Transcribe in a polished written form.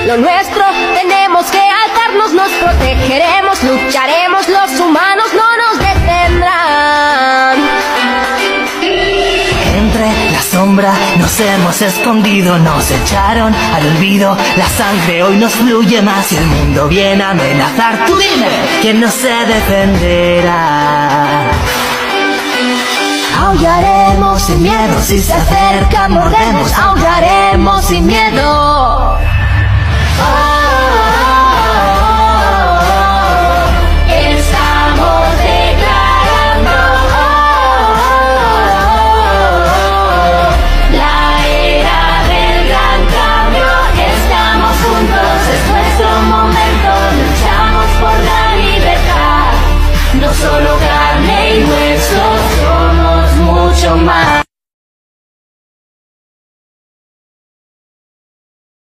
lo nuestro, tenemos que alzarnos, nos protegeremos, lucharemos, los humanos no nos detendrán. Entre la sombra nos hemos escondido, nos echaron al olvido, la sangre hoy nos fluye más y el mundo viene a amenazar. Tú dime, ¿quién no se defenderá? Aullaremos sin miedo, si se acerca mordemos, aullaremos sin miedo.